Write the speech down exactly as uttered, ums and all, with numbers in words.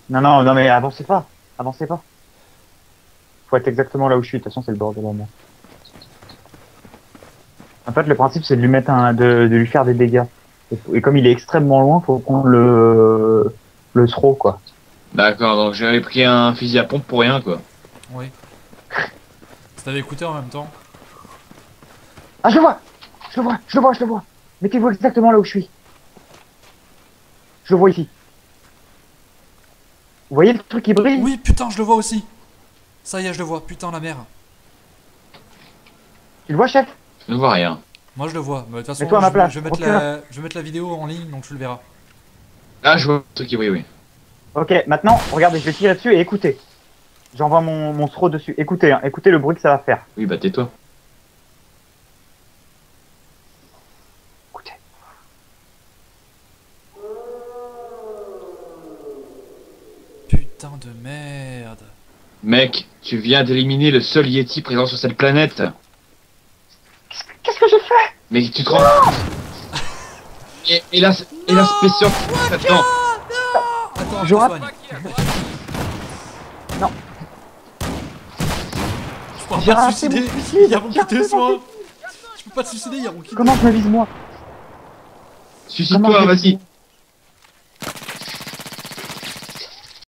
Non, non, non, mais avancez pas. Avancez pas. Faut être exactement là où je suis. De toute façon, c'est le bord de la mer. En fait, le principe, c'est de lui mettre un, de, de lui faire des dégâts. Et, et comme il est extrêmement loin, faut prendre le, le throw, quoi. D'accord, donc j'avais pris un fusil à pompe pour rien, quoi. Oui. Si t'avais écouté en même temps. Ah, je le vois! Je le vois, je le vois, je le vois. Mettez-vous exactement là où je suis. Je le vois ici. Vous voyez le truc qui brille? Oui, putain, je le vois aussi. Ça y est, je le vois. Putain, la mer. Tu le vois, chef? Je ne vois rien. Moi, je le vois. Mais de toute façon, Mets-toi à ma je, vais- place. je vais mettre Recule. la, je vais mettre la vidéo en ligne, donc tu le verras. Ah, je vois le truc qui brille, oui. Ok, maintenant, regardez, je vais tirer dessus et écoutez. J'envoie mon, mon throw dessus. Écoutez, hein, écoutez le bruit que ça va faire. Oui, bah tais-toi. Écoutez. Putain de merde. Mec, tu viens d'éliminer le seul Yeti présent sur cette planète. Qu'est-ce que j'ai fait? Mais tu te rends... Et, et la, et la spéciale... Attends. Attends, je Je te rate. soigne. Non. Je peux J'ai pas te raté mon suicider. suicide. Il y a mon J'ai raté quitter mon soi. Je peux pas te suicider, il y a mon quitter. Comment je me vise moi? Comment Suicide-toi, je me vas-y. vise